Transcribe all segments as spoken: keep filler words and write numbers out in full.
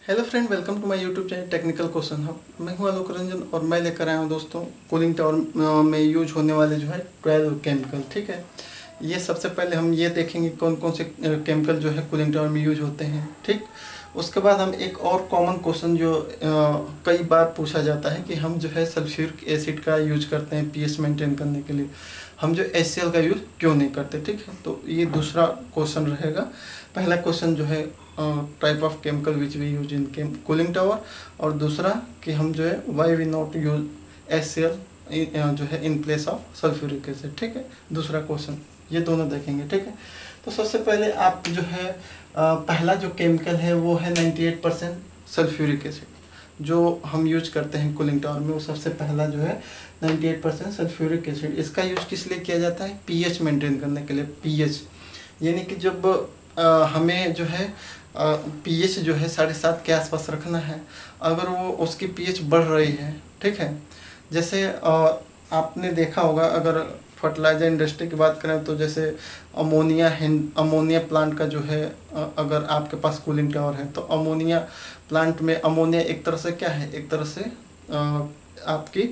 Hello friend, welcome to my YouTube channel technical question hub. मैं हूं आलोक रंजन और मैं लेकर आया हूं दोस्तों कूलिंग टावर में यूज होने वाले जो है ट्वेल्व केमिकल। ठीक है, ये सबसे पहले हम ये देखेंगे कौन कौन से केमिकल जो है कूलिंग टावर में यूज होते हैं। ठीक, उसके बाद हम एक और कॉमन क्वेश्चन जो आ, कई बार पूछा जाता है कि हम जो है सल्फ्यूरिक एसिड का यूज करते हैं पीएच मेंटेन करने के लिए, हम जो एच सी एल का यूज क्यों नहीं करते। ठीक है, तो ये दूसरा क्वेश्चन रहेगा। पहला क्वेश्चन जो है type of chemical which we use in cooling tower, और दूसरा कि हम जो है why we not use H C L जो है in place of sulphuric acid. ठीक है, दूसरा क्वेश्चन ये दोनों देखेंगे। ठीक है, तो सबसे पहले आप जो है आ, पहला जो केमिकल है वो है अट्ठानवे परसेंट सल्फ्यूरिक एसिड जो हम यूज करते हैं कूलिंग टावर में। वो सबसे पहला जो है अट्ठानवे परसेंट सल्फ्यूरिक एसिड। इसका यूज किस लिए किया जाता है? पीएच मेंटेन करने के लिए। पीएच यानी कि जब आ, हमें जो है पीएच जो है साढ़े सात के आसपास रखना है, अगर वो उसकी पीएच बढ़ रही है, ठीक है, जैसे आ, आपने देखा होगा, अगर फर्टिलाइजर इंडस्ट्री की बात करें तो जैसे अमोनिया अमोनिया प्लांट का जो है, अगर आपके पास कूलिंग टावर है तो अमोनिया प्लांट में अमोनिया एक तरह से क्या है, एक तरह से आ, आपकी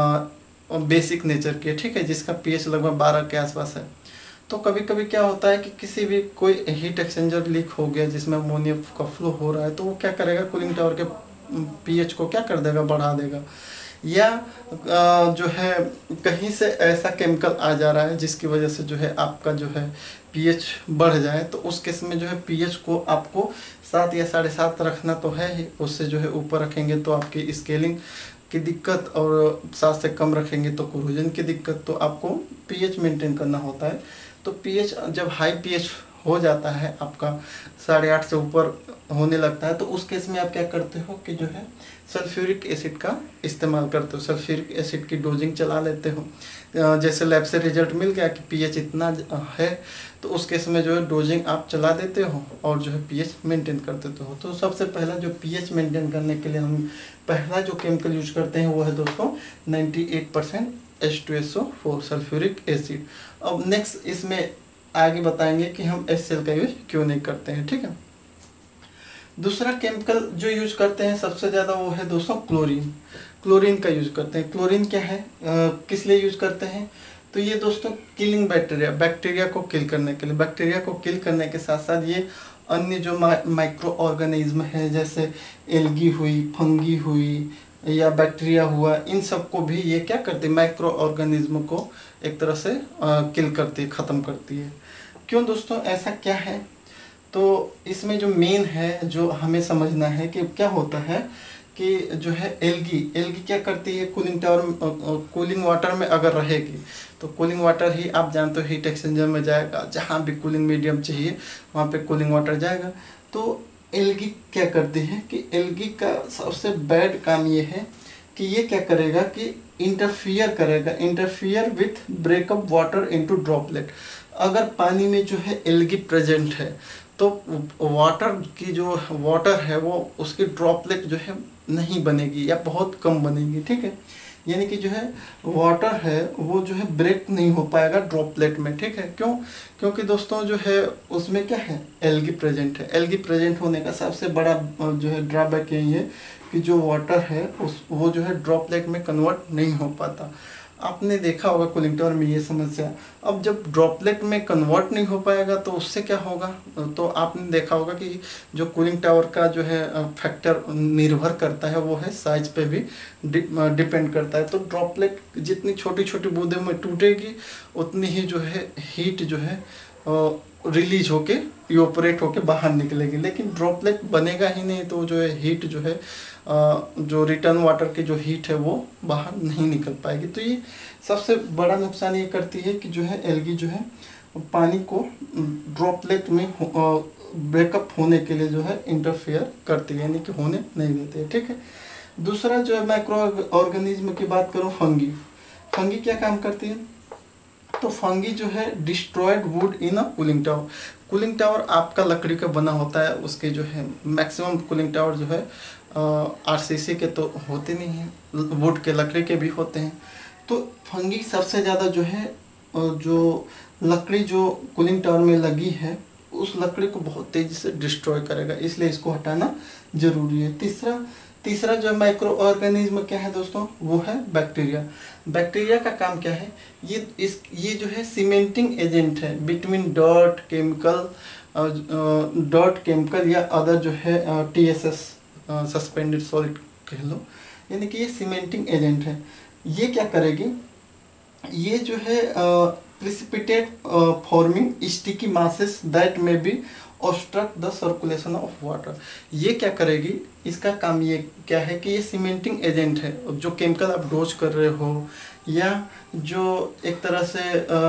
बेसिक नेचर की है। ठीक है, जिसका पीएच लगभग बारह के आसपास है। तो कभी कभी क्या होता है कि किसी भी कोई हीट एक्सचेंजर लीक हो गया जिसमें अमोनिया का फ्लो हो रहा है, तो वो क्या करेगा, कूलिंग टावर के पीएच को क्या कर देगा, बढ़ा देगा। या जो है कहीं से ऐसा केमिकल आ जा रहा है जिसकी वजह से जो है आपका जो है पीएच बढ़ जाए, तो उस केस में जो है पीएच को आपको सात या साढ़े सात रखना तो है ही। उससे जो है ऊपर रखेंगे तो आपकी स्केलिंग की दिक्कत, और सात से कम रखेंगे तो कोरोजन की दिक्कत। तो आपको पीएच मेंटेन करना होता है। तो पीएच जब हाई पीएच हो जाता है आपका, साढ़े आठ से ऊपर होने लगता है, तो उस केस में आप क्या करते हो कि जो है सल्फ्यूरिक एसिड का इस्तेमाल करते हो। सल्फ्यूरिक एसिड की डोजिंग चला लेते हो। जैसे लैब से रिजल्ट मिल गया कि पीएच इतना है, तो उस केस में जो है डोजिंग आप चला देते हो और जो है पीएच मेंटेन कर देते हो। तो सबसे पहला जो पीएच मेंटेन करने के लिए हम पहला जो केमिकल यूज करते हैं वो है दोस्तों अट्ठानवे percent H two S O four sulphuric acid. अब नेक्स्ट इसमें आगे बताएंगे कि हम एच सी एल का यूज क्यों नहीं करते हैं। ठीक है, दूसरा केमिकल जो यूज करते हैं सबसे ज़्यादा वो है दोस्तों क्लोरीन। क्लोरीन का यूज करते हैं। क्लोरीन क्या है, आ, किस लिए यूज करते हैं? तो ये दोस्तों किलिंग बैक्टीरिया, बैक्टीरिया को किल करने के लिए। बैक्टीरिया को किल करने के साथ साथ ये अन्य जो माइक्रो ऑर्गेनिज्म है, जैसे एल्गी हुई, फंगी हुई या बैक्टीरिया हुआ, इन सबको भी ये क्या करती है, माइक्रो ऑर्गेनिज्म को एक तरह से आ, किल करती है, ख़त्म करती है। क्यों दोस्तों, ऐसा क्या है? तो इसमें जो मेन है जो हमें समझना है कि क्या होता है कि जो है एल्गी एल्गी क्या करती है, कूलिंग टावर कूलिंग वाटर में अगर रहेगी तो कूलिंग वाटर ही आप जानते हो हीट एक्सचेंजर में जाएगा। जहाँ भी कूलिंग मीडियम चाहिए वहाँ पे कूलिंग वाटर जाएगा। तो एल्गी क्या करती है कि एल्गी का सबसे बैड काम ये है कि ये क्या करेगा कि इंटरफियर करेगा interfere with breakup water into droplet. अगर पानी में जो है एल्गी प्रेजेंट है तो वाटर की जो वाटर है वो उसकी ड्रॉपलेट जो है नहीं बनेगी या बहुत कम बनेगी। ठीक है, यानी कि जो है वाटर है वो जो है ब्रेक नहीं हो पाएगा ड्रॉपलेट में। ठीक है, क्यों? क्योंकि दोस्तों जो है उसमें क्या है, एल्गी प्रेजेंट है। एल्गी प्रेजेंट होने का सबसे बड़ा जो है ड्रॉबैक यही है कि जो वाटर है उस वो जो है ड्रॉपलेट में कन्वर्ट नहीं हो पाता। आपने देखा होगा कूलिंग टावर में ये समस्या। अब जब ड्रॉपलेट में कन्वर्ट नहीं हो पाएगा तो उससे क्या होगा, तो आपने देखा होगा कि जो कूलिंग टावर का जो है फैक्टर निर्भर करता है वो है साइज पे भी डिपेंड करता है। तो ड्रॉपलेट जितनी छोटी छोटी बूंदों में टूटेगी उतनी ही जो है हीट जो है रिलीज होके इवोपरेट होके बाहर निकलेगी। लेकिन ड्रॉपलेट बनेगा ही नहीं तो जो है हीट जो है जो रिटर्न वाटर की जो हीट है वो बाहर नहीं निकल पाएगी। तो ये सबसे बड़ा नुकसान ये करती है कि जो है एल्गी जो है पानी को ड्रॉपलेट में ब्रेकअप होने के लिए जो है इंटरफेयर करती है, यानी कि होने नहीं देती है। ठीक है, दूसरा जो है माइक्रो ऑर्गेनिज्म की बात करूँ, फंगी। फंगी क्या काम करती है? तो फंगी जो है destroyed wood in a cooling tower. Cooling tower आपका लकड़ी का बना होता है, उसके जो है मैक्सिमम कूलिंग टावर जो है आरसीसी के तो होते नहीं हैं, वुड के, लकड़ी के भी होते हैं। तो फंगी सबसे ज़्यादा जो है जो लकड़ी जो कूलिंग टावर में लगी है उस लकड़ी को बहुत तेजी से डिस्ट्रॉय करेगा, इसलिए इसको हटाना जरूरी है। तीसरा तीसरा जो माइक्रो ऑर्गेनिज्म क्या है दोस्तों, वो है बैक्टीरिया। बैक्टीरिया का काम क्या है, ये इस ये जो है सीमेंटिंग एजेंट है between dot chemical dot chemical या अदर जो है T S S suspended solid कह लो, यानी कि ये सीमेंटिंग एजेंट है। ये क्या करेगी, ये जो है precipitate forming sticky masses that may be obstruct the circulation of water. ये क्या करेगी, इसका काम ये क्या है कि ये सीमेंटिंग एजेंट है। जो केमिकल आप डोज कर रहे हो या जो एक तरह से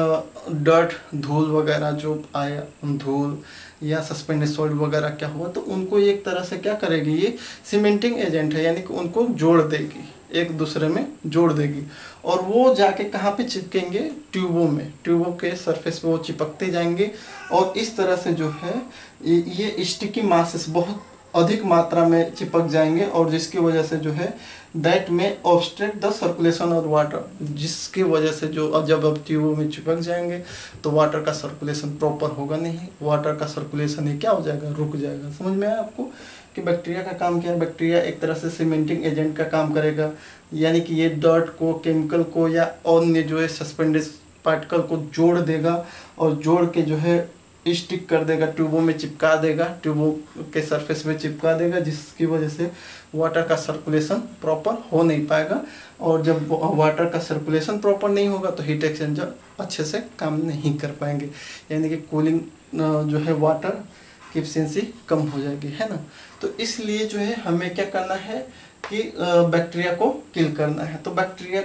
डर्ट धूल वगैरह जो आया, धूल या सस्पेंडेड सॉल्ट वगैरह क्या हुआ, तो उनको एक तरह से क्या करेगी, ये सीमेंटिंग एजेंट है, यानी कि उनको जोड़ देगी, एक दूसरे में जोड़ देगी। और वो जाके कहाँ पे चिपकेंगे, ट्यूबों में, ट्यूबों के सरफेस पे वो चिपकते जाएंगे। और इस तरह से जो है ये स्टिकी मासेस बहुत अधिक मात्रा में चिपक जाएंगे, और जिसकी वजह से जो है that may obstruct the circulation of water, जिसकी वजह से जो अब जब अब ट्यूबों में चिपक जाएंगे तो वाटर का सर्कुलेशन प्रॉपर होगा नहीं, वाटर का सर्कुलेशन ही क्या हो जाएगा, रुक जाएगा। समझ में आया आपको कि बैक्टीरिया का काम क्या है। बैक्टीरिया एक तरह से सीमेंटिंग एजेंट का काम करेगा, यानी कि ये डर्ट को, केमिकल को या अन्य जो है सस्पेंडेड पार्टिकल को जोड़ देगा, और जोड़ के जो है स्टिक कर देगा, ट्यूबों में चिपका देगा, ट्यूबों के सरफेस में चिपका देगा, जिसकी वजह से वाटर का सर्कुलेशन प्रॉपर हो नहीं पाएगा। और जब वाटर का सर्कुलेशन प्रॉपर नहीं होगा तो हीट एक्सचेंजर अच्छे से काम नहीं कर पाएंगे, यानी कि कूलिंग जो है वाटर की एफिशिएंसी कम हो जाएगी, है ना। तो इसलिए जो है हमें क्या करना है कि बैक्टीरिया को किल करना है। तो बैक्टीरिया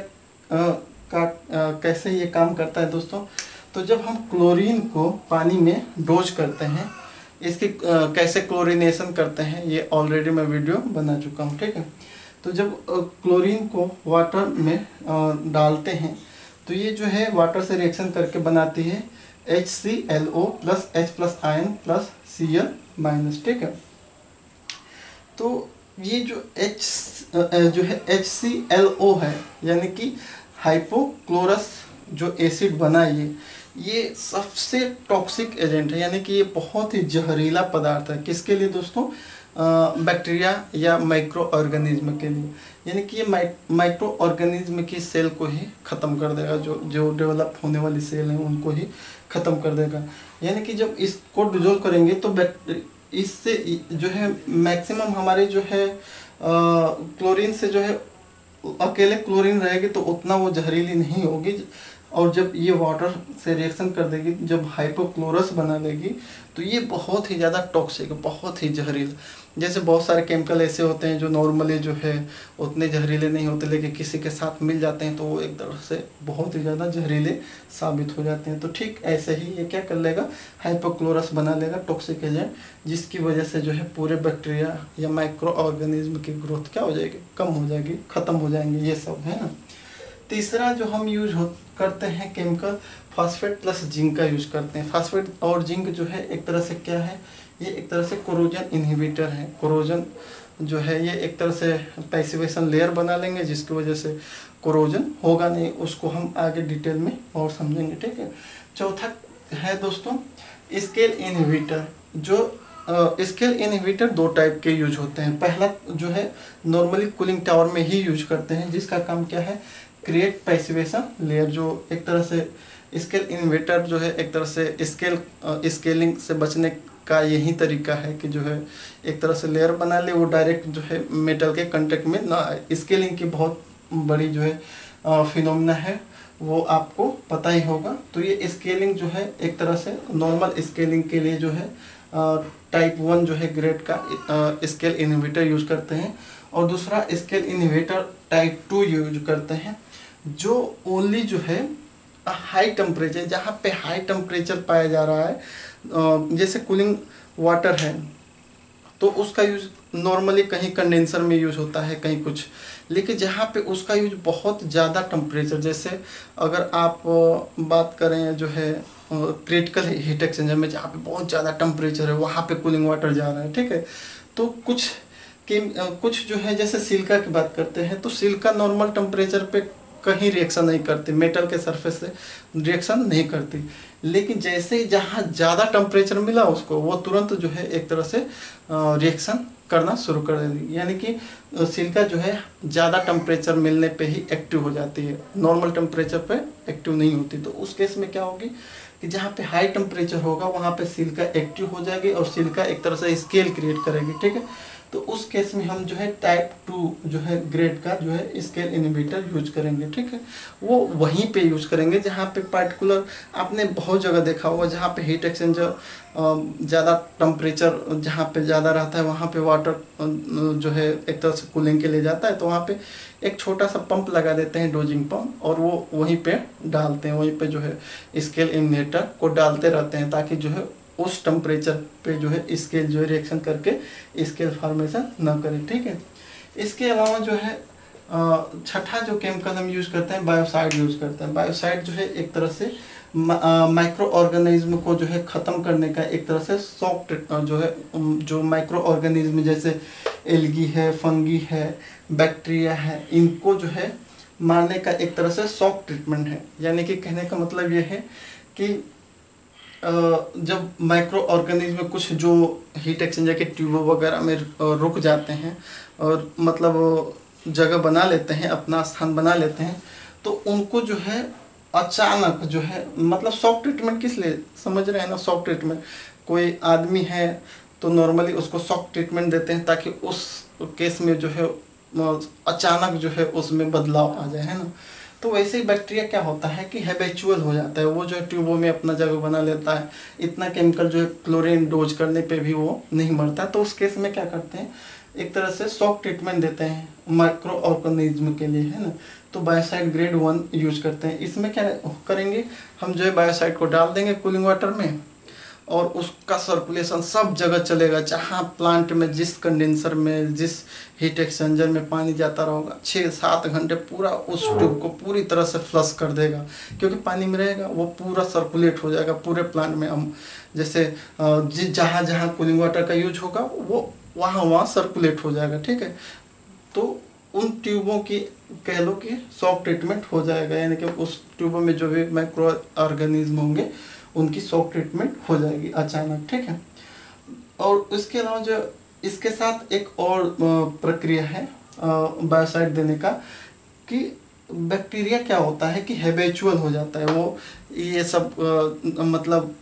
का कैसे ये काम करता है दोस्तों, तो जब हम क्लोरीन को पानी में डोज करते हैं, इसकी कैसे क्लोरीनेशन करते हैं ये ऑलरेडी मैं वीडियो बना चुका हूँ, ठीक है। तो जब क्लोरीन को वाटर में डालते हैं तो ये जो है वाटर से रिएक्शन करके बनाती है H C L O plus H plus ion plus C L minus, ठीक है। तो ये जो H जो है एच सी एल ओ है, यानी कि हाइपोक्लोरस जो एसिड बना, ये ये सबसे टॉक्सिक एजेंट है, यानी कि ये बहुत ही जहरीला पदार्थ है। किसके लिए दोस्तों, बैक्टीरिया या माइक्रो ऑर्गेनिज्म के लिए, यानी कि ये माइक्रो ऑर्गेनिज्म की सेल को ही ख़त्म कर देगा, जो जो डेवलप होने वाली सेल हैं उनको ही ख़त्म कर देगा। यानी कि जब इसको डिजोल्व करेंगे तो इससे जो है मैक्सिमम हमारे जो है क्लोरीन से जो है अकेले क्लोरीन रहेगी तो उतना वो जहरीली नहीं होगी, और जब ये वाटर से रिएक्शन कर देगी, जब हाइपोक्लोरस बना देगी, तो ये बहुत ही ज़्यादा टॉक्सिक, बहुत ही जहरीला। जैसे बहुत सारे केमिकल ऐसे होते हैं जो नॉर्मली जो है उतने जहरीले नहीं होते, लेकिन किसी के साथ मिल जाते हैं तो वो एक तरह से बहुत ही ज़्यादा जहरीले साबित हो जाते हैं। तो ठीक ऐसे ही ये क्या कर लेगा, हाइपोक्लोरस बना लेगा, टॉक्सिक एजेंट, जिसकी वजह से जो है पूरे बैक्टीरिया या माइक्रो ऑर्गेनिज्म की ग्रोथ क्या हो जाएगी, कम हो जाएगी, ख़त्म हो जाएंगे, ये सब है ना। तीसरा जो हम यूज हो करते हैं केमिकल, फास्फेट प्लस जिंक का यूज करते हैं। फास्फेट और जिंक जो है एक तरह से क्या है, ये एक तरह से कोरोजन इनहिबिटर है। कोरोजन जो है ये एक तरह से पैसिवेशन लेयर बना लेंगे, जिसकी वजह से कोरोजन होगा नहीं। उसको हम आगे डिटेल में और समझेंगे, ठीक है। चौथा है दोस्तों स्केल इनहिबिटर। जो स्केल इनहिबिटर दो टाइप के यूज होते हैं। पहला जो है नॉर्मली कूलिंग टावर में ही यूज करते हैं, जिसका काम क्या है, क्रिएट पैसिवेशन लेयर। जो एक तरह से स्केल इनहिबिटर जो है एक तरह से स्केल स्केलिंग से बचने का यही तरीका है कि जो है एक तरह से लेयर बना ले, वो डायरेक्ट जो है मेटल के कांटेक्ट में ना आए। स्केलिंग की बहुत बड़ी जो है फिनोमिना है, वो आपको पता ही होगा। तो ये स्केलिंग जो है एक तरह से नॉर्मल स्केलिंग के लिए जो है टाइप वन जो है ग्रेड का स्केल इनहिबिटर यूज करते हैं, और दूसरा scale inhibitor type two use करते हैं, जो ओनली जो है हाई टेम्परेचर, जहाँ पे हाई टेम्परेचर पाया जा रहा है, जैसे कूलिंग वाटर है तो उसका यूज नॉर्मली कहीं कंडेंसर में यूज होता है, कहीं कुछ, लेकिन जहाँ पे उसका यूज बहुत ज़्यादा टेम्परेचर, जैसे अगर आप बात करें जो है क्रिटिकल हीट एक्सचेंजर में, जहाँ पे बहुत ज़्यादा टेम्परेचर है, वहाँ पे कूलिंग वाटर जा रहा है, ठीक है। तो कुछ कि कुछ जो है जैसे सिलिका की बात करते हैं, तो सिलिका नॉर्मल टेम्परेचर पे कहीं रिएक्शन नहीं करती, मेटल के सरफेस से रिएक्शन नहीं करती। लेकिन जैसे ही जहाँ ज़्यादा टेम्परेचर मिला उसको, वो तुरंत जो है एक तरह से रिएक्शन करना शुरू कर देती। यानी कि सिलिका जो है ज़्यादा टेम्परेचर मिलने पे ही एक्टिव हो जाती है, नॉर्मल टेम्परेचर पे एक्टिव नहीं होती। तो उस केस में क्या होगी कि जहाँ पे हाई टेम्परेचर होगा वहाँ पे सिलिका एक्टिव हो जाएगी और सिलिका एक तरह से स्केल क्रिएट करेगी, ठीक है। तो उस केस में हम जो है टाइप टू जो है ग्रेड का जो है स्केल इनहिबिटर यूज करेंगे, ठीक है। वो वहीं पे यूज करेंगे जहाँ पे पार्टिकुलर, आपने बहुत जगह देखा होगा जहाँ पे हीट एक्सचेंजर ज़्यादा टेम्परेचर जहाँ पे ज़्यादा रहता है वहाँ पे वाटर जो है एक तरह से कूलिंग के लिए जाता है, तो वहाँ पे एक छोटा सा पंप लगा देते हैं, डोजिंग पंप, और वो वहीं पे डालते हैं, वहीं पे जो है स्केल इनहिबिटर को डालते रहते हैं ताकि जो है उस टेम्परेचर पे जो है स्केल जो है रिएक्शन करके स्केल फॉर्मेशन न करे, ठीक है। इसके अलावा जो है छठा जो केमिकल हम यूज करते हैं, बायोसाइड यूज करते हैं। बायोसाइड जो है एक तरह से माइक्रो ऑर्गेनिज्म को जो है ख़त्म करने का एक तरह से सॉफ्ट जो है, जो माइक्रो ऑर्गेनिज्म जैसे एल्गी है, फंगी है, बैक्टीरिया है, इनको जो है मारने का एक तरह से सॉफ्ट ट्रीटमेंट है। यानी कि कहने का मतलब ये है कि जब माइक्रो ऑर्गेनिज्म कुछ जो हीट एक्सचेंजर के ट्यूब वगैरह में रुक जाते हैं और मतलब जगह बना लेते हैं, अपना स्थान बना लेते हैं, तो उनको जो है अचानक जो है, मतलब सॉफ्ट ट्रीटमेंट किस लिए समझ रहे हैं ना। सॉफ्ट ट्रीटमेंट, कोई आदमी है तो नॉर्मली उसको सॉफ्ट ट्रीटमेंट देते हैं ताकि उस केस में जो है अचानक जो है उसमें बदलाव आ जाए, है ना। तो वैसे ही बैक्टीरिया क्या होता है कि हैबिचुअल हो जाता है, वो जो है ट्यूबों में अपना जगह बना लेता है, इतना केमिकल जो है क्लोरीन डोज करने पे भी वो नहीं मरता। तो उस केस में क्या करते हैं, एक तरह से सॉफ्ट ट्रीटमेंट देते हैं माइक्रो ऑर्गेनिज्म के लिए, है ना। तो बायोसाइड ग्रेड वन यूज करते हैं। इसमें क्या करेंगे, हम जो है बायोसाइड को डाल देंगे कूलिंग वाटर में और उसका सर्कुलेशन सब जगह चलेगा, जहाँ प्लांट में जिस कंडेंसर में, जिस हीट एक्सचेंजर में पानी जाता रहेगा, छः सात घंटे पूरा उस ट्यूब को पूरी तरह से फ्लश कर देगा, क्योंकि पानी में रहेगा वो पूरा सर्कुलेट हो जाएगा पूरे प्लांट में। हम जैसे जहाँ जहाँ कूलिंग वाटर का यूज होगा वो वहाँ वहाँ सर्कुलेट हो जाएगा, ठीक है। तो उन ट्यूबों की कह लो कि सॉफ्ट ट्रीटमेंट हो जाएगा, यानी कि उस ट्यूबों में जो भी माइक्रो ऑर्गेनिज्म होंगे उनकी सॉफ्ट ट्रीटमेंट हो जाएगी अचानक, ठीक है। और इसके अलावा जो इसके साथ एक और प्रक्रिया है बायोसाइड देने का, कि बैक्टीरिया क्या होता है कि हैबिचुअल हो जाता है, वो ये सब आ, मतलब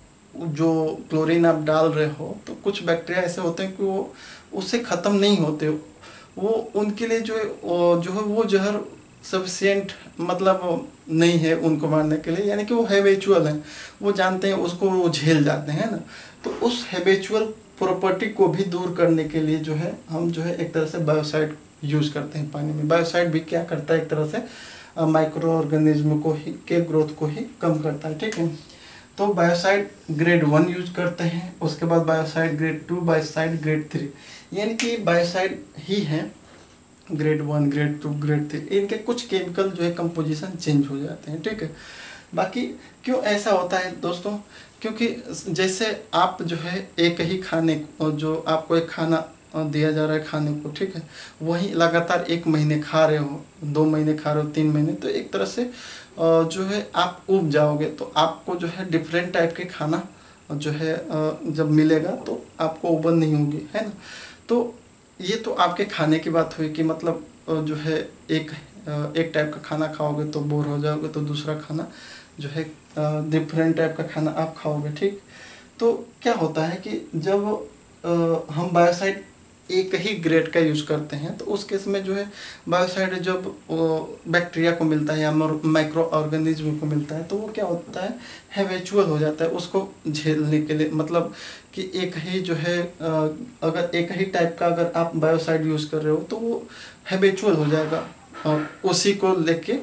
जो क्लोरीन आप डाल रहे हो, तो कुछ बैक्टीरिया ऐसे होते हैं कि वो उससे ख़त्म नहीं होते, वो उनके लिए जो है जो है वो जहर सफिशिएंट मतलब नहीं है उनको मारने के लिए, यानी कि वो हैबिचुअल हैं, वो जानते हैं उसको, वो झेल जाते हैं ना। तो उस हैबिचुअल प्रॉपर्टी को भी दूर करने के लिए जो है हम जो है एक तरह से बायोसाइड यूज करते हैं पानी में। बायोसाइड भी क्या करता है, एक तरह से माइक्रो ऑर्गेनिज्म को ही के ग्रोथ को ही कम करता है, ठीक है। तो बायोसाइड ग्रेड वन यूज करते हैं, उसके बाद biocide grade two, biocide grade three, यानी कि बायोसाइड ही है grade one, grade two, grade three, इनके कुछ केमिकल जो है कंपोजिशन चेंज हो जाते हैं, ठीक है। बाकी क्यों ऐसा होता है दोस्तों, क्योंकि जैसे आप जो है एक ही खाने को, जो आपको एक खाना दिया जा रहा है खाने को, ठीक है, वही लगातार एक महीने खा रहे हो, दो महीने खा रहे हो, तीन महीने, तो एक तरह से जो है आप उब जाओगे। तो आपको जो है डिफरेंट टाइप के खाना जो है जब मिलेगा तो आपको उबन नहीं होगी, है ना। तो ये तो आपके खाने की बात हुई कि मतलब जो है एक एक टाइप का खाना खाओगे तो बोर हो जाओगे, तो दूसरा खाना जो है डिफरेंट टाइप का खाना आप खाओगे, ठीक। तो क्या होता है कि जब आ, हम बायोसाइड एक ही ग्रेड का यूज करते हैं, तो उस केस में जो है बायोसाइड जब बैक्टीरिया को मिलता है या माइक्रो ऑर्गेनिज्म को मिलता है, तो वो क्या होता है, हैबिचुअल हो जाता है उसको झेलने के लिए। मतलब कि एक ही जो है अगर एक ही टाइप का अगर आप बायोसाइड यूज कर रहे हो तो वो हैबिचुअल हो जाएगा, उसी को लेके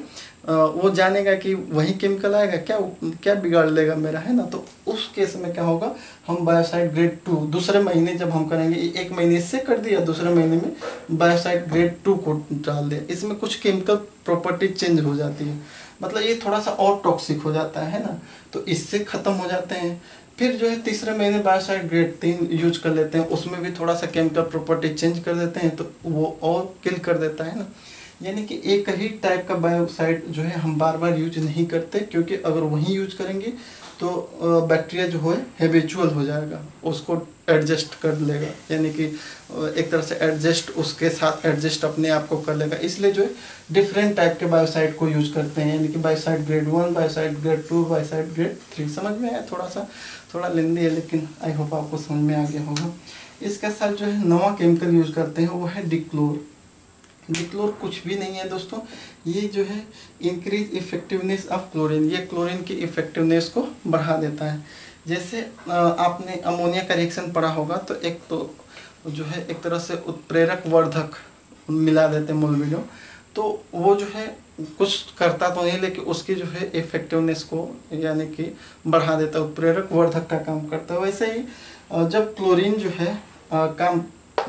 वो जानेगा कि वही केमिकल आएगा, क्या क्या बिगाड़ लेगा मेरा, है ना। तो उस केस में क्या होगा, हम बायोसाइड ग्रेड टू दूसरे महीने जब हम करेंगे, एक महीने इससे कर दिया, दूसरे महीने में बायोसाइड ग्रेड टू को डाल दिया, इसमें कुछ केमिकल प्रॉपर्टी चेंज हो जाती है, मतलब ये थोड़ा सा और टॉक्सिक हो जाता है ना, तो इससे ख़त्म हो जाते हैं। फिर जो है तीसरे महीने बायोसाइड ग्रेड तीन यूज कर लेते हैं, उसमें भी थोड़ा सा केमिकल प्रॉपर्टी चेंज कर देते हैं, तो वो और किल कर देता है ना। यानी कि एक ही टाइप का बायोसाइड जो है हम बार बार यूज नहीं करते, क्योंकि अगर वही यूज करेंगे तो बैक्टीरिया जो है हैबिचुअल हो जाएगा, उसको एडजस्ट कर लेगा, यानी कि एक तरह से एडजस्ट उसके साथ एडजस्ट अपने आप को कर लेगा। इसलिए जो है डिफरेंट टाइप के बायोसाइड को यूज करते हैं, यानी कि biocide grade one, biocide grade two, biocide grade three. समझ में आया? थोड़ा सा थोड़ा लेंदी है, लेकिन आई होप आपको समझ में आ गया होगा। इसके साथ जो है नवा केमिकल यूज करते हैं वो है डिक्लोर। डिक्लोर कुछ भी नहीं है दोस्तों, ये जो है इंक्रीज इफेक्टिवनेस ऑफ क्लोरीन, ये क्लोरीन की इफेक्टिवनेस को बढ़ा देता है। जैसे आपने अमोनिया का रिएक्शन पढ़ा होगा, तो एक तो जो है एक तरह से उत्प्रेरक वर्धक मिला देते हैं मोलबिनो, तो वो जो है कुछ करता तो नहीं, लेकिन उसकी जो है इफेक्टिवनेस को यानी कि बढ़ा देता है, उत्प्रेरक वर्धक का काम करता है। वैसे ही जब क्लोरीन जो है काम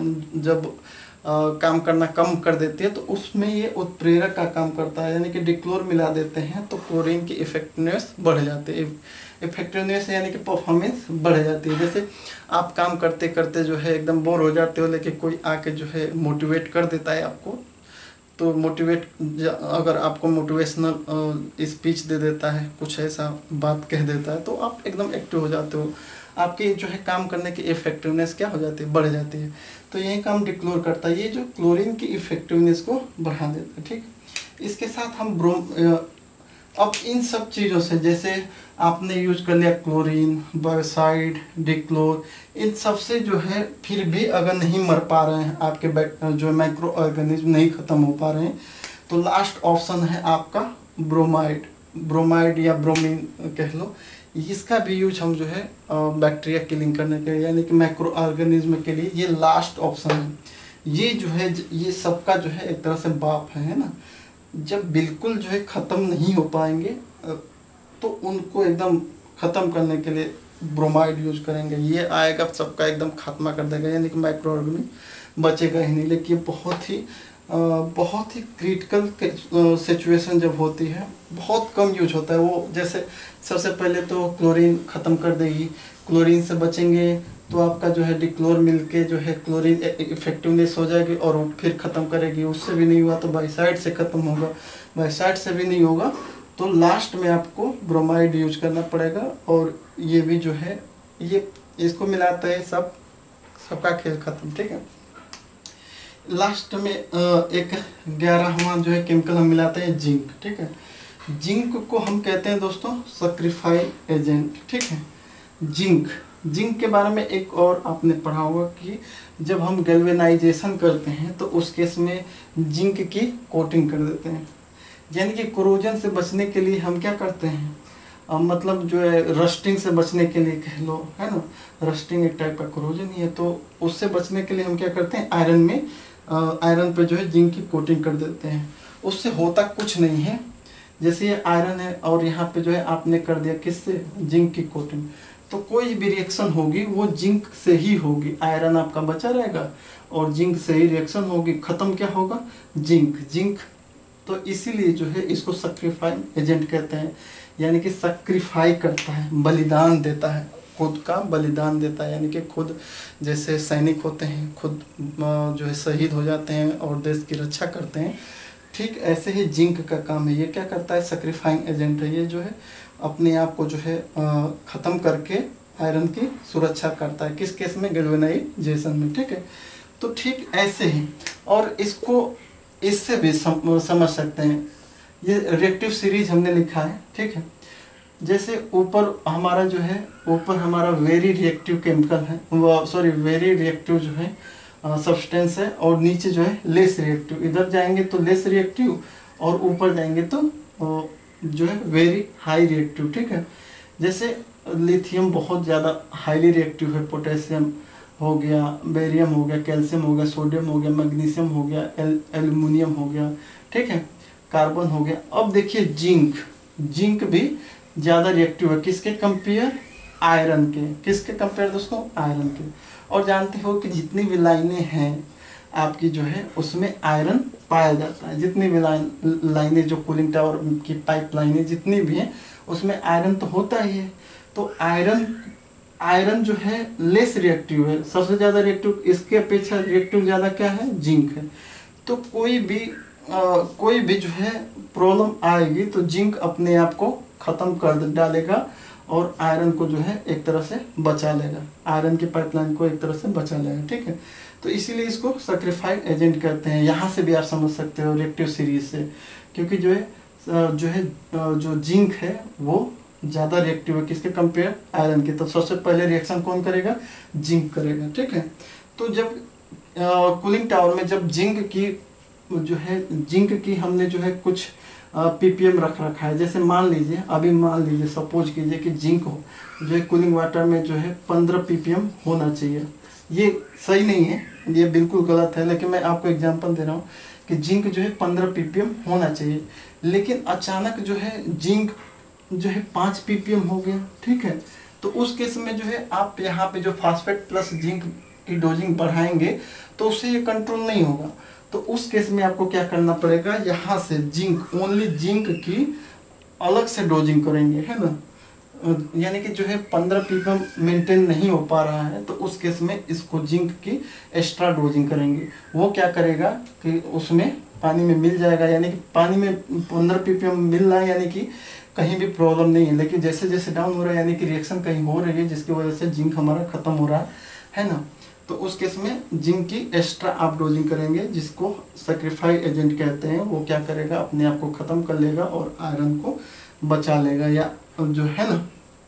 जब आ, काम करना कम कर देती है, तो उसमें ये उत्प्रेरक का काम करता है, यानी कि डिक्लोर मिला देते हैं तो क्लोरीन की इफेक्टिवनेस बढ़ जाती है। इफेक्टिवनेस यानी कि परफॉर्मेंस बढ़ जाती है। जैसे आप काम करते करते जो है एकदम बोर हो जाते हो, लेकिन कोई आके जो है मोटिवेट कर देता है आपको, तो मोटिवेट अगर आपको मोटिवेशनल स्पीच दे देता है, कुछ ऐसा बात कह देता है, तो आप एकदम एक्टिव हो जाते हो, आपकी जो है काम करने की इफेक्टिवनेस क्या हो जाती है, बढ़ जाती है। तो यही काम डिक्लोर करता है, ये जो क्लोरीन की इफेक्टिवनेस को बढ़ा देता है। ठीक, इसके साथ हम ब्रोम अब इन सब चीज़ों से, जैसे आपने यूज कर लिया क्लोरीन, बायोसाइड, डिक्लोर, इन सब से जो है फिर भी अगर नहीं मर पा रहे हैं आपके जो माइक्रो ऑर्गेनिज्म नहीं खत्म हो पा रहे हैं, तो लास्ट ऑप्शन है आपका ब्रोमाइड। ब्रोमाइड या ब्रोमीन कह लो, इसका भी यूज हम जो है बैक्टीरिया किलिंग करने के लिए, यानी कि माइक्रो ऑर्गेनिज्म के लिए ये लास्ट ऑप्शन है। ये जो है ये सबका जो है एक तरह से बाप है, है ना। जब बिल्कुल जो है ख़त्म नहीं हो पाएंगे तो उनको एकदम ख़त्म करने के लिए ब्रोमाइड यूज करेंगे, ये आएगा सबका एकदम खात्मा कर देगा, यानी कि माइक्रो ऑर्गेनिज्म बचेगा ही नहीं। लेकिन बहुत ही बहुत ही क्रिटिकल सिचुएशन जब होती है, बहुत कम यूज होता है वो। जैसे सबसे पहले तो क्लोरीन ख़त्म कर देगी, क्लोरीन से बचेंगे तो आपका जो है डिक्लोर मिलके जो है क्लोरीन इफेक्टिवनेस हो जाएगी और फिर ख़त्म करेगी। उससे भी नहीं हुआ तो बायोसाइड से ख़त्म होगा, बायोसाइड से भी नहीं होगा तो लास्ट में आपको ब्रोमाइड यूज करना पड़ेगा। और ये भी जो है ये इसको मिलाता है, सब सबका खेल ख़त्म। ठीक है, लास्ट में एक ग्यारहवां जो है केमिकल हम मिलाते हैं जिंक। ठीक है, जिंक को हम कहते हैं दोस्तों सैक्रिफाई एजेंट। ठीक है, जिंक जिंक के बारे में एक और आपने पढ़ा होगा कि जब हम गैल्वेनाइजेशन करते हैं तो उस केस में जिंक की कोटिंग कर देते हैं, यानी कि कोरोजन से बचने के लिए हम क्या करते हैं, आ, मतलब जो है रस्टिंग से बचने के लिए कह लो, है ना, रस्टिंग एक टाइप का कोरोजन ही है, तो उससे बचने के लिए हम क्या करते हैं आयरन में आयरन पे जो है जिंक की कोटिंग कर देते हैं। उससे होता कुछ नहीं है, जैसे ये आयरन है और यहाँ पे जो है आपने कर दिया किससे, जिंक की कोटिंग, तो कोई भी रिएक्शन होगी वो जिंक से ही होगी, आयरन आपका बचा रहेगा और जिंक से ही रिएक्शन होगी, खत्म क्या होगा, जिंक जिंक तो इसीलिए जो है इसको सैक्रिफाइंग एजेंट कहते हैं, यानी कि सैक्रिफाई करता है, बलिदान देता है, खुद का बलिदान देता है, यानी कि खुद जैसे सैनिक होते हैं खुद जो है शहीद हो जाते हैं और देश की रक्षा करते हैं, ठीक ऐसे ही जिंक का काम है। ये क्या करता है, सैक्रिफाइंग एजेंट है, ये जो है अपने आप को जो है ख़त्म करके आयरन की सुरक्षा करता है, किस केस में, गैल्वेनाइजेशन में। ठीक है, तो ठीक ऐसे ही और इसको इससे भी सम, समझ सकते हैं, ये रिएक्टिव सीरीज हमने लिखा है। ठीक है, जैसे ऊपर हमारा जो है ऊपर हमारा वेरी रिएक्टिव केमिकल है, सॉरी वेरी रिएक्टिव जो है सब्सटेंस है, और नीचे जो है लेस रिएक्टिव, इधर जाएंगे तो लेस रिएक्टिव और ऊपर जाएंगे तो जो है वेरी हाई रिएक्टिव। ठीक है, जैसे लिथियम बहुत ज़्यादा हाईली रिएक्टिव है, पोटेशियम हो गया, बेरियम हो गया, कैल्शियम हो गया, सोडियम हो गया, मैग्नीशियम हो गया, एल एल्युमिनियम हो गया, ठीक है, कार्बन हो गया। अब देखिए जिंक जिंक भी ज़्यादा रिएक्टिव है, किसके कंपेयर, आयरन के, किसके कंपेयर दोस्तों, आयरन के। और जानते हो कि जितनी भी लाइनें हैं आपकी जो है उसमें आयरन पाया जाता है, जितनी भी लाइन लाइनें जो कूलिंग टावर की पाइप लाइनें जितनी भी हैं उसमें आयरन तो होता ही है। तो आयरन आयरन जो है लेस रिएक्टिव है, सबसे ज़्यादा रिएक्टिव, इसके अपेक्षा रिएक्टिव ज़्यादा क्या है, जिंक है। तो कोई भी आ, कोई भी जो है प्रॉब्लम आएगी तो जिंक अपने आप को ख़त्म कर डालेगा और आयरन को जो है एक तरह से बचा लेगा, आयरन की पाइपलाइन को एक तरह से बचा लेगा, ठीक है। तो इसीलिए इसको सैक्रिफाइड एजेंट कहते हैं। यहाँ से भी आप समझ सकते हो रिएक्टिव सीरीज से, क्योंकि जो है जो है जो जिंक है वो ज़्यादा रिएक्टिव है किसके कंपेयर आयरन की। तो सबसे पहले रिएक्शन कौन करेगा, जिंक करेगा, ठीक है। तो जब कूलिंग टावर में जब जिंक की जो है जिंक की हमने जो है कुछ पीपीएम रख रखा है, जैसे मान लीजिए अभी मान लीजिए सपोज कीजिए कि जिंक हो जो है कूलिंग वाटर में जो है पंद्रह पीपीएम होना चाहिए। ये सही नहीं है, ये बिल्कुल गलत है, लेकिन मैं आपको एग्जांपल दे रहा हूँ कि जिंक जो है पंद्रह पीपीएम होना चाहिए, लेकिन अचानक जो है जिंक जो है पाँच पीपीएम हो गया, ठीक है। तो उस केस में जो है आप यहाँ पे जो फास्फेट प्लस जिंक की डोजिंग बढ़ाएंगे तो उससे ये कंट्रोल नहीं होगा। तो उस केस में आपको क्या करना पड़ेगा, यहाँ से जिंक ओनली जिंक की अलग से डोजिंग करेंगे, है ना। यानी कि जो है पंद्रह पीपीएम मेंटेन नहीं हो पा रहा है तो उस केस में इसको जिंक की एक्स्ट्रा डोजिंग करेंगे। वो क्या करेगा कि उसमें पानी में मिल जाएगा, यानी कि पानी में पंद्रह पीपीएम मिल रहा है, यानी कि कहीं भी प्रॉब्लम नहीं है। लेकिन जैसे जैसे डाउन हो रहा है यानी कि रिएक्शन कहीं हो रही है जिसकी वजह से जिंक हमारा खत्म हो रहा है, है ना। तो उस केस में जिंक की एक्स्ट्रा आप डोजिंग करेंगे, जिसको सैक्रिफाइड एजेंट कहते हैं। वो क्या करेगा, अपने आप को ख़त्म कर लेगा और आयरन को बचा लेगा, या जो है ना।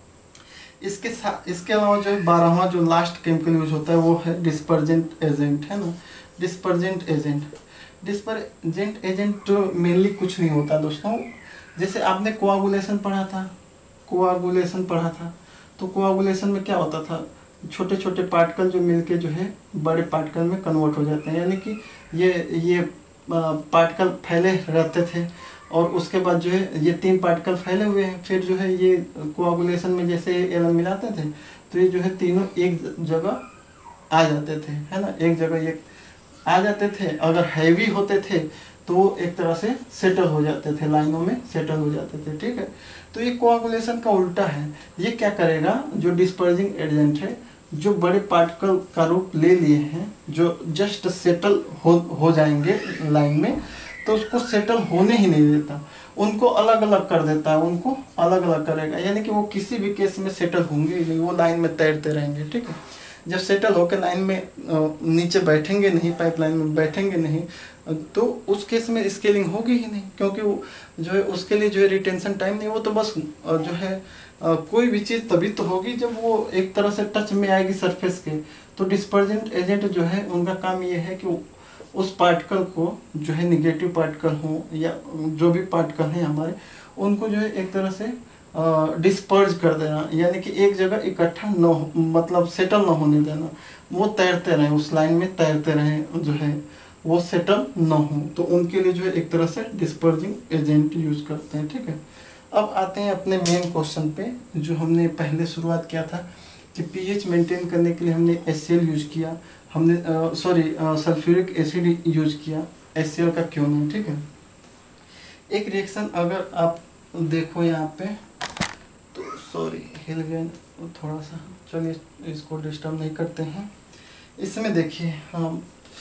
इसके साथ इसके अलावा जो है बारहवां जो लास्ट केमिकल यूज होता है वो है डिस्पर्जेंट एजेंट, है ना। डिस्पर्जेंट एजेंट डिस्पर्जेंट एजेंट जो मेनली कुछ नहीं होता दोस्तों। जैसे आपने कोआगुलेशन पढ़ा था कोआगुलेशन पढ़ा था तो कोआगुलेशन में क्या होता था, छोटे छोटे पार्टिकल जो मिलके जो है बड़े पार्टिकल में कन्वर्ट हो जाते हैं, यानी कि ये ये पार्टिकल फैले रहते थे और उसके बाद जो है ये तीन पार्टिकल फैले हुए हैं, फिर जो है ये कोआगुलेशन में जैसे एलन मिलाते थे तो ये जो है तीनों एक जगह आ जाते थे, है ना, एक जगह ये आ जाते थे। अगर हैवी होते थे तो वो एक तरह से सेटल हो जाते थे, लाइनों में सेटल हो जाते थे, ठीक है। तो ये कोआगुलेशन का उल्टा है। ये क्या करेगा, जो डिस्पर्जिंग एजेंट है, जो बड़े पार्टिकल का रूप ले लिए हैं, जो जस्ट सेटल हो हो जाएंगे लाइन में, तो उसको सेटल होने ही नहीं देता, उनको अलग अलग कर देता है, उनको अलग अलग करेगा, यानी कि वो किसी भी केस में सेटल होंगे ही नहीं, वो लाइन में तैरते रहेंगे, ठीक है। जब सेटल होकर लाइन में नीचे बैठेंगे नहीं, पाइपलाइन में बैठेंगे नहीं, तो उस केस में स्केलिंग होगी ही नहीं, क्योंकि वो जो है उसके लिए जो है रिटेंशन टाइम नहीं, वो तो बस जो है कोई भी चीज़ तभी तो होगी जब वो एक तरह से टच में आएगी सरफेस के। तो डिस्पर्जेंट एजेंट जो है उनका काम ये है कि उस पार्टिकल को जो है निगेटिव पार्टिकल हो या जो भी पार्टिकल हैं हमारे, उनको जो है एक तरह से डिस्पर्ज कर देना, यानी कि एक जगह इकट्ठा न हो, मतलब सेटल न होने देना, वो तैरते रहें, उस लाइन में तैरते रहें, जो है वो सेटल न हो। तो उनके लिए जो है एक तरह से डिस्पर्जिंग एजेंट यूज करते हैं, ठीक है। अब आते हैं अपने मेन क्वेश्चन पे, जो हमने पहले शुरुआत किया था कि पीएच मेंटेन करने के लिए हमने एचसीएल यूज किया, हमने सॉरी सल्फ्यूरिक एसिड यूज किया, एचसीएल का क्यों नहीं, ठीक है। एक रिएक्शन अगर आप देखो यहाँ पे, तो सॉरी हिल गए थोड़ा सा, चलिए इसको डिस्टर्ब नहीं करते हैं। इसमें देखिए हम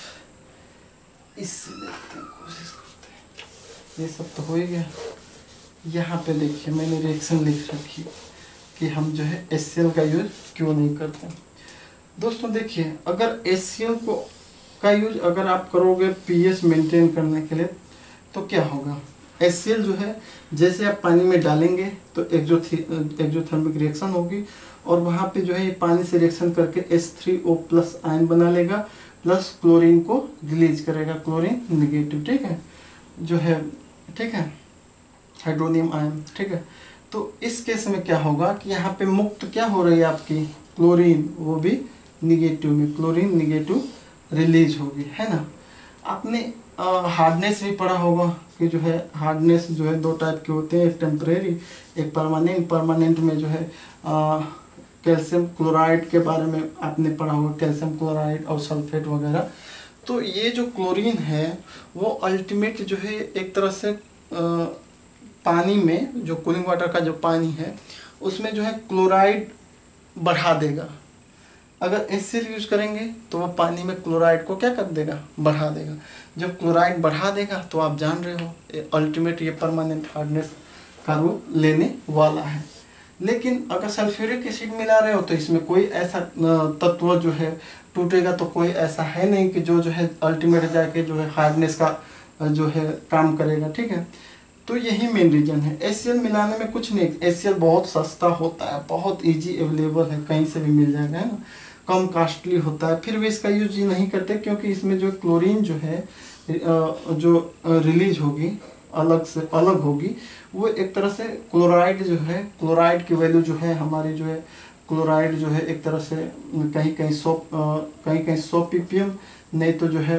इससे देखते हैं, कोशिश करते हैं। ये सब तो हो ही गया। यहाँ पे देखिए मैंने रिएक्शन लिख रखी कि हम जो है एचसीएल का यूज क्यों नहीं करते। दोस्तों देखिए, अगर एचसीएल को का यूज अगर आप करोगे पीएच मेंटेन करने के लिए तो क्या होगा, एचसीएल जो है जैसे आप पानी में डालेंगे तो एक्जोथी एक्जोथर्मिक रिएक्शन होगी और वहाँ पे जो है ये पानी से रिएक्शन करके H three O plus ion बना लेगा, प्लस क्लोरीन को रिलीज करेगा, क्लोरीन निगेटिव, ठीक है, जो है, ठीक है, हाइड्रोनियम आयन, ठीक है। तो इस केस में क्या होगा कि यहाँ पे मुक्त क्या हो रही है आपकी क्लोरीन, वो भी निगेटिव में, क्लोरीन निगेटिव रिलीज होगी, है ना। आपने हार्डनेस भी पढ़ा होगा कि जो है हार्डनेस जो है दो टाइप के होते हैं, एक टेम्परेरी एक परमानेंट। परमानेंट में जो है कैल्शियम क्लोराइड के बारे में आपने पढ़ा होगा, कैल्शियम क्लोराइड और सल्फेट वगैरह। तो ये जो क्लोरीन है वो अल्टीमेट जो है एक तरह से आ, पानी में, जो कूलिंग वाटर का जो पानी है उसमें जो है क्लोराइड बढ़ा देगा, अगर एच सी एल यूज करेंगे तो वो पानी में क्लोराइड को क्या कर देगा, बढ़ा देगा। जब क्लोराइड बढ़ा देगा तो आप जान रहे हो अल्टीमेट ये परमानेंट हार्डनेस का रूप लेने वाला है। लेकिन अगर सल्फ्यूरिक एसिड मिला रहे हो तो इसमें कोई ऐसा तत्व जो है टूटेगा तो कोई ऐसा है नहीं कि जो जो है अल्टीमेट जाके जो है हार्डनेस का जो है काम करेगा, ठीक है। तो यही मेन रीजन है। एच सी एल मिलाने में कुछ नहीं, एच सी एल बहुत सस्ता होता है, बहुत इजी अवेलेबल है, कहीं से भी मिल जाएगा, है ना, कम कास्टली होता है। फिर भी इसका यूज नहीं करते क्योंकि इसमें जो क्लोरीन जो है जो रिलीज होगी अलग से अलग होगी, वो एक तरह से क्लोराइड जो है, क्लोराइड की वैल्यू जो है हमारी जो है क्लोराइड जो है एक तरह से कहीं कहीं सौ कहीं कहीं सौ पीपीएम, नहीं तो जो है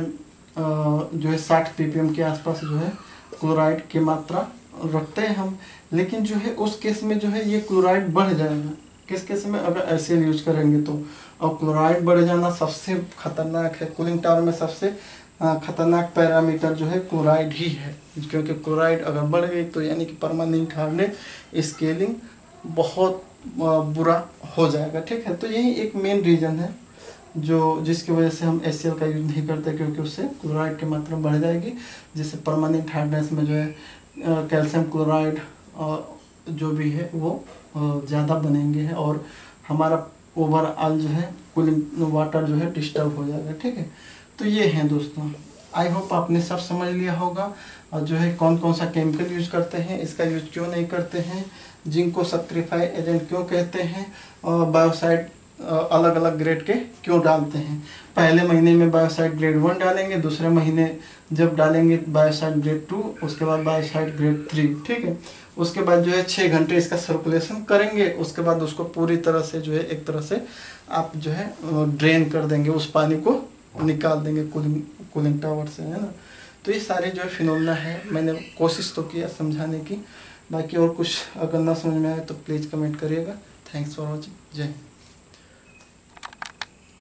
जो है साठ पीपीएम के आसपास जो है क्लोराइड की मात्रा रखते हैं हम। लेकिन जो है उस केस में जो है ये क्लोराइड बढ़ जाएगा। किस केस में, अगर एच सी एल यूज करेंगे तो। और क्लोराइड बढ़ जाना सबसे खतरनाक है, कूलिंग टावर में सबसे खतरनाक पैरामीटर जो है क्लोराइड ही है। क्योंकि क्लोराइड अगर बढ़ गई तो यानी कि परमानेंट हार्डनेस स्केलिंग बहुत बुरा हो जाएगा, ठीक है। तो यही एक मेन रीज़न है जो जिसकी वजह से हम एच सी एल का यूज नहीं करते, क्योंकि उससे क्लोराइड की मात्रा बढ़ जाएगी, जिससे परमानेंट हार्डनेस में जो है कैल्शियम क्लोराइड जो भी है वो ज़्यादा बनेंगे है और हमारा ओवरऑल जो है कूलिंग वाटर जो है डिस्टर्ब हो जाएगा, ठीक है। तो ये हैं दोस्तों, आई होप आपने सब समझ लिया होगा। और जो है कौन कौन सा केमिकल यूज करते हैं, इसका यूज क्यों नहीं करते हैं, जिंक को सैक्रिफाई एजेंट क्यों कहते हैं, और बायोसाइड अलग अलग ग्रेड के क्यों डालते हैं। पहले महीने में बायोसाइड ग्रेड वन डालेंगे, दूसरे महीने जब डालेंगे बायोसाइड ग्रेड टू, उसके बाद बायोसाइड ग्रेड थ्री, ठीक है। उसके बाद जो है छः घंटे इसका सर्कुलेशन करेंगे, उसके बाद उसको पूरी तरह से जो है एक तरह से आप जो है ड्रेन कर देंगे, उस पानी को निकाल देंगे कूलिंग कूलिंग टावर से, है ना। तो ये सारे जो है फिनोमेना है, मैंने कोशिश तो किया समझाने की। बाकी और कुछ अगर ना समझ में आए तो प्लीज़ कमेंट करिएगा। Thanks for watching. जय हिंद।